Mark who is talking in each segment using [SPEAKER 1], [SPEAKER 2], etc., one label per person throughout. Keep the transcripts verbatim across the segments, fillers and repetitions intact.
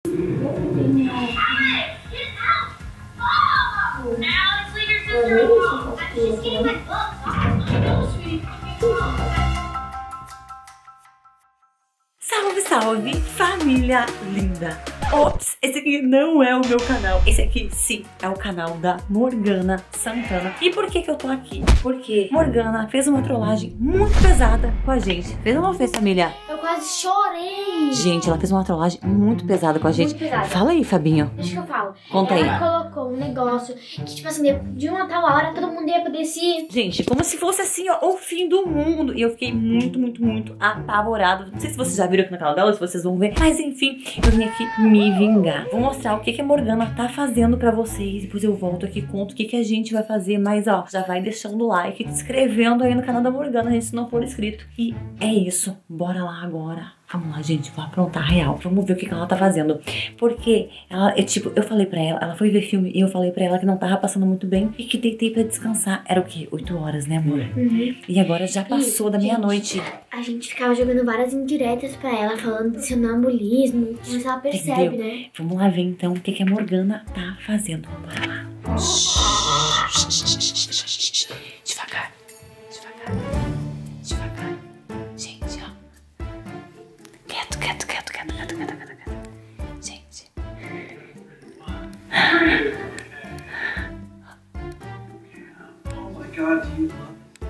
[SPEAKER 1] Salve, salve, família linda! Ops, esse aqui não é o meu canal. Esse aqui, sim, é o canal da Morgana Santana. E por que que eu tô aqui? Porque Morgana fez uma trollagem muito pesada com a gente. Fez ou não fez, família?
[SPEAKER 2] Eu quase chorei.
[SPEAKER 1] Gente, ela fez uma trollagem muito pesada com a gente.
[SPEAKER 2] Muito pesada.
[SPEAKER 1] Fala aí, Fabinho.
[SPEAKER 2] Deixa que eu falo.
[SPEAKER 1] Conta
[SPEAKER 2] ela
[SPEAKER 1] aí.
[SPEAKER 2] colocou um negócio que, tipo assim, de uma tal hora todo mundo ia poder se...
[SPEAKER 1] Gente, como se fosse assim, ó, o fim do mundo. E eu fiquei muito, muito, muito apavorada. Não sei se vocês já viram aqui no canal dela, se vocês vão ver. Mas enfim, eu vim aqui me vingar. Vou mostrar o que que a Morgana tá fazendo pra vocês. Depois eu volto aqui e conto o que que a gente vai fazer. Mas ó, já vai deixando o like, se inscrevendo aí no canal da Morgana, gente, se não for inscrito. E é isso. Bora lá agora. Vamos lá, gente, vou aprontar real. Vamos ver o que que ela tá fazendo. Porque ela, eu, tipo, eu falei pra ela, ela foi ver filme e eu falei pra ela que não tava passando muito bem e que deitei pra descansar. Era o quê? oito horas, né, amor?
[SPEAKER 2] Uhum.
[SPEAKER 1] E agora já passou
[SPEAKER 2] e,
[SPEAKER 1] da meia-noite.
[SPEAKER 2] A gente ficava jogando várias indiretas pra ela, falando de sonambulismo. Mas ela percebe,
[SPEAKER 1] Entendeu?
[SPEAKER 2] né?
[SPEAKER 1] Vamos lá ver então o que que a Morgana tá fazendo. Bora lá. Devagar. Devagar. Devagar. Gente, ó. Quieto, quieto, quieto, quieto, quieto, quieto, quieto, quieto. Gente.
[SPEAKER 3] Oh my God, do you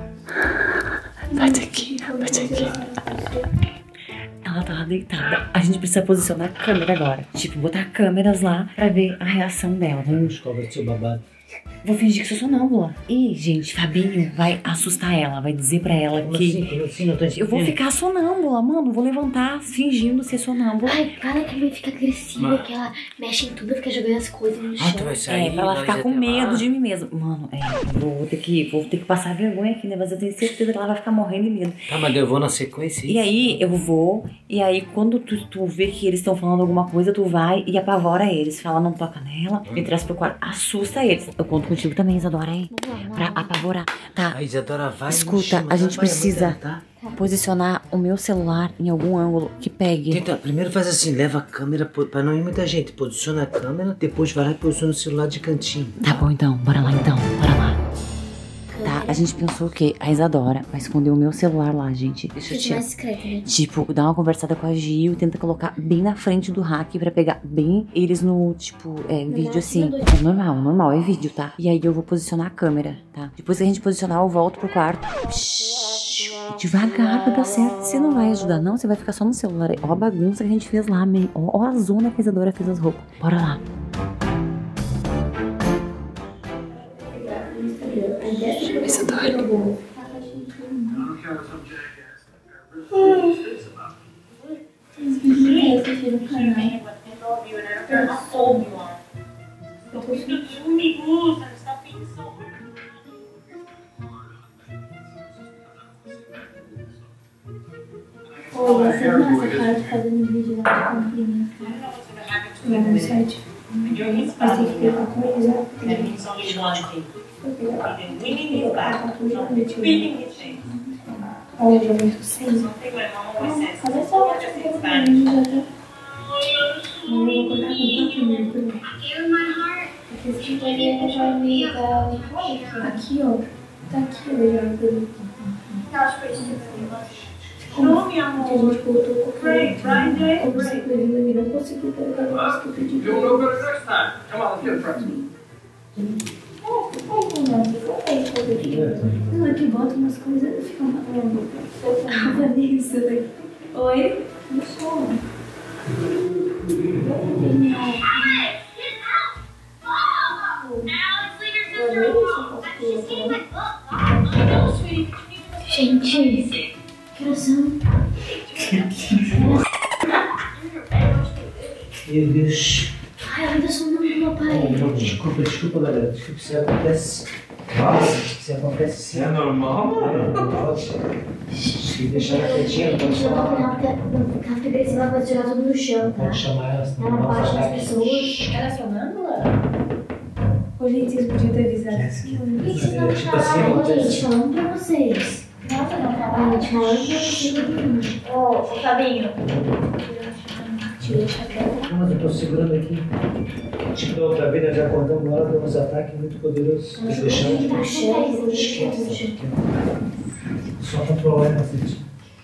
[SPEAKER 1] Bate aqui, bate aqui. Ela tava deitada. A gente precisa posicionar a câmera agora. Tipo, botar câmeras lá pra ver a reação dela. Vamos.
[SPEAKER 3] Qual vai ser o babado?
[SPEAKER 1] Vou fingir que sou sonâmbula. E, gente, Fabinho vai assustar ela. Vai dizer pra ela
[SPEAKER 3] Como
[SPEAKER 1] que...
[SPEAKER 3] assim? Como assim? Não tô
[SPEAKER 1] Eu vou
[SPEAKER 3] entendendo.
[SPEAKER 1] ficar sonâmbula, mano. Vou levantar fingindo ser sonâmbula.
[SPEAKER 2] Ai, para que ela fica agressiva,
[SPEAKER 3] Mas-
[SPEAKER 2] que ela mexe em tudo, fica jogando as coisas no chão.
[SPEAKER 3] Ah, tu vai sair.
[SPEAKER 1] É, pra ela
[SPEAKER 3] nós
[SPEAKER 1] ficar
[SPEAKER 3] até
[SPEAKER 1] com medo
[SPEAKER 3] lá.
[SPEAKER 1] de mim mesma. Mano, é, eu vou ter que, vou ter que passar vergonha aqui, né? Mas eu tenho certeza que ela vai ficar morrendo de medo.
[SPEAKER 3] Tá, mas eu vou na sequência.
[SPEAKER 1] E aí, eu vou, e aí quando tu, tu vê que eles estão falando alguma coisa, tu vai e apavora eles. Fala, não toca nela, me traz pro quarto, assusta eles. Eu conto contigo também, Isadora, hein?
[SPEAKER 2] Vamos lá, vamos
[SPEAKER 1] Pra
[SPEAKER 2] lá.
[SPEAKER 1] apavorar. Tá,
[SPEAKER 3] A Isadora vai.
[SPEAKER 1] escuta,
[SPEAKER 3] me
[SPEAKER 1] a gente
[SPEAKER 3] chama, vai,
[SPEAKER 1] precisa
[SPEAKER 3] vai, tá?
[SPEAKER 1] posicionar o meu celular em algum ângulo que pegue.
[SPEAKER 3] Tenta, primeiro faz assim, leva a câmera, po- pra não ir muita gente, posiciona a câmera, depois vai lá e posiciona o celular de cantinho.
[SPEAKER 1] Tá bom então, bora lá então, bora lá. Tá, a gente pensou o quê? A Isadora vai esconder o meu celular lá, gente. Deixa eu
[SPEAKER 2] Fica
[SPEAKER 1] tirar.
[SPEAKER 2] mais discreto, né?
[SPEAKER 1] Tipo, dá uma conversada com a Gil, tenta colocar bem na frente do hack pra pegar bem eles no, tipo, é, vídeo assim. É normal, normal, é vídeo, tá? E aí eu vou posicionar a câmera, tá? Depois que a gente posicionar, eu volto pro quarto. Psh, devagar pra dar certo. Você não vai ajudar, não, você vai ficar só no celular. Ó a bagunça que a gente fez lá, man. Ó, ó a zona que a Isadora fez as roupas. Bora lá. Isadora.
[SPEAKER 3] I don't care what some jackass thinks about
[SPEAKER 2] Pô, ia ser massa, cara, fazendo vídeo lá de comprinha. Lá no site. Mas tem que ter qualquer coisa. Olha, já muito sem. Olha só, eu vou acordar com tanto medo. Porque esse tipo aí é já me dá. Aqui, ó. Tá aqui, ó, já pelo. Como que a gente voltou qualquer como se ele não conseguiu colocar o nosso que eu pedi pra ele. Não, é que bota umas coisas e fica matando. Eu tava nisso, né? Oi? Não sou. Gente, que oração.
[SPEAKER 3] Meu Deus.
[SPEAKER 2] Ai, eu ainda sou o nome do meu pai.
[SPEAKER 3] Não, desculpa, desculpa, galera. Desculpa se acontece. Nossa, se acontece sim.
[SPEAKER 4] É normal, mano?
[SPEAKER 3] Não pode. Se deixar ela quietinha, não pode
[SPEAKER 2] Eu
[SPEAKER 3] falar.
[SPEAKER 2] não vou ficar agressiva, ela vai jogar tudo no chão, tá?
[SPEAKER 3] Pode chamar ela, senão
[SPEAKER 2] Ela
[SPEAKER 3] não
[SPEAKER 2] bate
[SPEAKER 3] vai
[SPEAKER 2] nas
[SPEAKER 3] dar.
[SPEAKER 2] pessoas.
[SPEAKER 5] Ela é sonâmbula?
[SPEAKER 6] Ô, gente, vocês podiam ter avisado.
[SPEAKER 2] Por que vocês não
[SPEAKER 3] Tipo assim,
[SPEAKER 2] falaram,
[SPEAKER 3] acontece.
[SPEAKER 2] gente? Falando pra vocês.
[SPEAKER 5] Nossa, não
[SPEAKER 2] A
[SPEAKER 5] fala.
[SPEAKER 2] gente falando pra vocês.
[SPEAKER 5] Ô, ô Fabinho.
[SPEAKER 2] Tirei a chapéu.
[SPEAKER 3] Não, mas eu tô segurando aqui. Tipo, da outra vez nós já acordamos uma hora, deu uns ataques muito poderosos. Deixa eu deixar
[SPEAKER 2] Tá
[SPEAKER 3] aqui.
[SPEAKER 2] cheio.
[SPEAKER 3] Esquece. Só controlar na frente.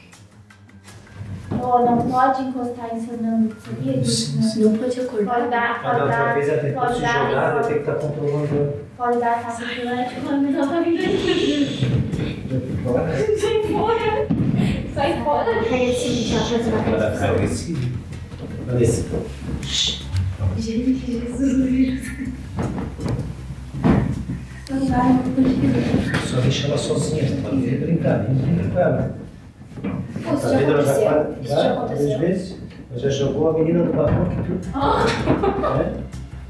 [SPEAKER 2] Ó, não pode encostar em sonâmbulo, sabia disso?
[SPEAKER 3] Sim,
[SPEAKER 2] Não pode acordar. Pode dar,
[SPEAKER 3] Mas da
[SPEAKER 2] pode
[SPEAKER 3] outra
[SPEAKER 2] dar.
[SPEAKER 3] vez ela tentou
[SPEAKER 2] Pode
[SPEAKER 3] se
[SPEAKER 2] dar.
[SPEAKER 3] jogar, vai ter que estar controlando.
[SPEAKER 2] Pode dar ataque epilético quando não tá vindo aqui. Sai fora. Sai fora. Pega esse vídeo, ela faz uma
[SPEAKER 3] Para
[SPEAKER 2] coisa.
[SPEAKER 3] cá, esse. Olha esse.
[SPEAKER 2] Gente, Jesus. Não vai, não consigo.
[SPEAKER 3] Só deixa ela sozinha, não pode brincar, nem brinca com ela.
[SPEAKER 2] Pô,
[SPEAKER 3] Tá
[SPEAKER 2] isso já
[SPEAKER 3] vendo? Ela já
[SPEAKER 2] aconteceu.
[SPEAKER 3] para,
[SPEAKER 2] Isso já
[SPEAKER 3] já, duas
[SPEAKER 2] aconteceu.
[SPEAKER 3] vezes. Ela já jogou a menina no balcão que tudo. É?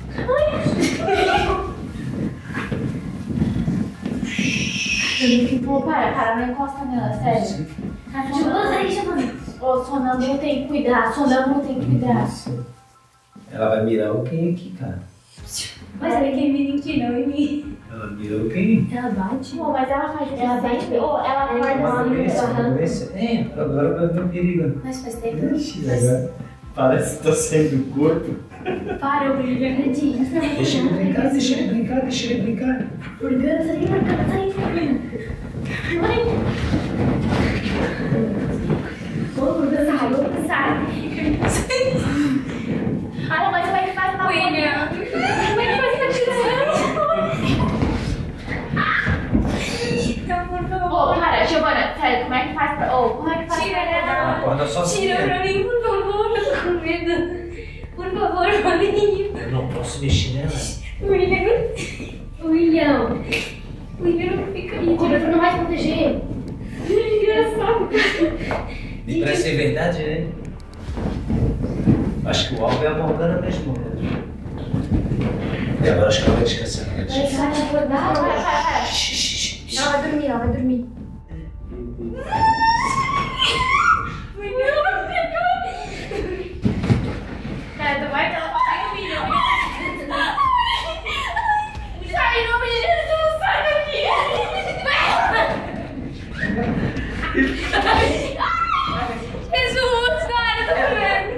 [SPEAKER 2] Pô, para, para, não encosta nela, sério. Cara, Ô, sonâmbulo tem que cuidar, sonâmbulo tem que cuidar.
[SPEAKER 3] Ela vai mirar o quem aqui, cara?
[SPEAKER 2] Mas ela quer vir em ti, não em mim.
[SPEAKER 3] Ela mira o quem?
[SPEAKER 6] Ela bate?
[SPEAKER 2] Pô, mas ela faz ela bate, ou ela acorda
[SPEAKER 3] Uma
[SPEAKER 2] assim,
[SPEAKER 3] doença, uma
[SPEAKER 2] aham.
[SPEAKER 3] doença. É, agora vai ver o perigo.
[SPEAKER 2] Mas faz tempo.
[SPEAKER 3] Ixi, agora parece que tá saindo do corpo.
[SPEAKER 2] Para, eu acredito.
[SPEAKER 3] Deixa ele brincar, deixa ele brincar, deixa ele brincar.
[SPEAKER 2] Organa, sai, organa, sai. Mãe. Ô, organa, sai, sai. Ai, mas como é que faz na William? Como é que faz pra tirar? Ô, para, Giovana, sério, como é que faz pra... Ô, como é que faz pra
[SPEAKER 3] Ela acorda sozinha.
[SPEAKER 2] Tira pra mim, por favor, eu tô com medo. Por favor, Maninho.
[SPEAKER 3] Eu não posso mexer nela.
[SPEAKER 2] William. William. William não fica aí. Tira, tu não vai se proteger. Engraçado.
[SPEAKER 3] Nem parece ser verdade, né? Acho que o alvo é a Morgana mesmo. Né? E agora acho que ela vai descansar. Ela vai
[SPEAKER 2] Vai,
[SPEAKER 3] descansar.
[SPEAKER 2] vai acordar. Vai, vai, vai. Ela vai dormir, ela vai dormir. Cara, tu vai que ela vai dormir, né? Sai, em nome de Jesus, sai daqui! Jesus, cara, eu tô com medo!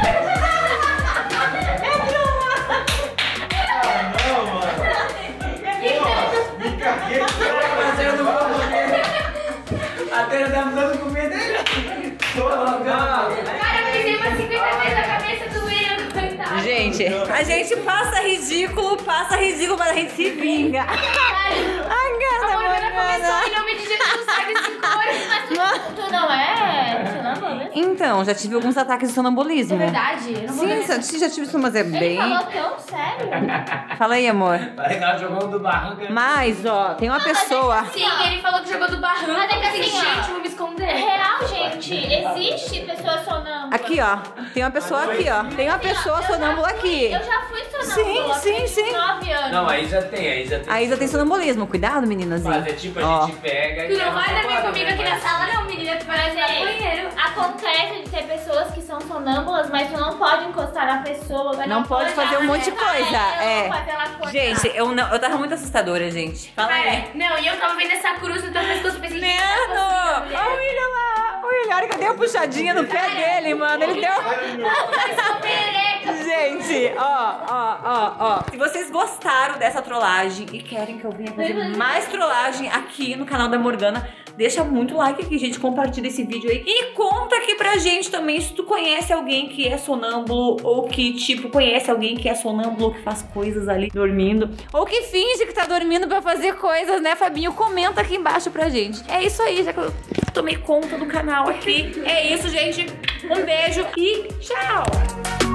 [SPEAKER 3] Não, mano. Me caguei. Eu não vou comer. Até eu tava dando comida.
[SPEAKER 2] Cara, eu pensei umas cinquenta vezes na cabeça do William, coitado.
[SPEAKER 1] Gente, a gente passa ridículo, passa ridículo, mas a gente se vinga. A
[SPEAKER 2] A
[SPEAKER 1] gata,
[SPEAKER 2] Morgana começou
[SPEAKER 1] Morgana.
[SPEAKER 2] em nome de Jesus, sai desse cor. Mas tu, tu não é sonâmbula mesmo?
[SPEAKER 1] Então, já tive alguns ataques de sonambulismo.
[SPEAKER 2] É verdade? Eu não vou
[SPEAKER 1] Sim,
[SPEAKER 2] ver.
[SPEAKER 1] já, já tive isso, mas é
[SPEAKER 2] Ele
[SPEAKER 1] bem...
[SPEAKER 2] falou tão sério.
[SPEAKER 1] Fala aí, amor.
[SPEAKER 3] Parece que ela jogou do barranco.
[SPEAKER 1] Mas, ó, tem uma pessoa...
[SPEAKER 2] Sim, ele falou que jogou do barranco. Mas é que assim, gente, vou me esconder. É real, gente. Existe pessoa sonâmbula.
[SPEAKER 1] Aqui, ó. Tem uma pessoa aqui, ó. Tem uma pessoa sonâmbula aqui.
[SPEAKER 2] Eu já fui sonâmbula.
[SPEAKER 1] Sim, sim, sim.
[SPEAKER 2] nove anos.
[SPEAKER 4] Não, aí já tem, aí já tem.
[SPEAKER 1] A Isa tem sonambulismo. Cuidado, meninazinha.
[SPEAKER 4] Mas é tipo, a
[SPEAKER 1] Ó.
[SPEAKER 4] gente pega
[SPEAKER 2] Tu
[SPEAKER 4] e
[SPEAKER 2] não
[SPEAKER 4] leva
[SPEAKER 2] vai
[SPEAKER 4] pra
[SPEAKER 2] dormir
[SPEAKER 4] fora,
[SPEAKER 2] comigo
[SPEAKER 4] né?
[SPEAKER 2] aqui na
[SPEAKER 4] Mas-
[SPEAKER 2] sala, não, menina. Tu vai no banheiro. Acontece de ter pessoas que são sonâmbulas, mas tu não pode encostar na pessoa. vai
[SPEAKER 1] Não
[SPEAKER 2] na
[SPEAKER 1] pode
[SPEAKER 2] coisa,
[SPEAKER 1] fazer um monte de
[SPEAKER 2] apertar
[SPEAKER 1] coisa,
[SPEAKER 2] ela,
[SPEAKER 1] é.
[SPEAKER 2] fazer ela acordar.
[SPEAKER 1] Gente, eu, não, eu tava muito assustadora, gente. Fala aí.
[SPEAKER 2] Cara, não, e eu tava vendo essa cruz no teu pescoço, pensei, gente,
[SPEAKER 1] Mano!
[SPEAKER 2] não é possível,
[SPEAKER 1] Olha o William lá! O William, olha que eu dei uma puxadinha no pé dele, mano. Ele deu...
[SPEAKER 2] Eu sou perereca.
[SPEAKER 1] Gente, ó, ó, ó, ó. Se vocês gostaram dessa trollagem e querem que eu venha fazer mais trollagem aqui no canal da Morgana, deixa muito like aqui, gente. Compartilha esse vídeo aí. E conta aqui pra gente também se tu conhece alguém que é sonâmbulo ou que, tipo, conhece alguém que é sonâmbulo, que faz coisas ali dormindo. Ou que finge que tá dormindo pra fazer coisas, né, Fabinho? Comenta aqui embaixo pra gente. É isso aí, já que eu tomei conta do canal aqui. É isso, gente. Um beijo e tchau!